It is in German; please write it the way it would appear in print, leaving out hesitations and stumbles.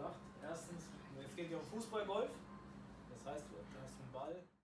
gesagt. Erstens, es geht ja um Fußballgolf. Das heißt, du hast einen Ball.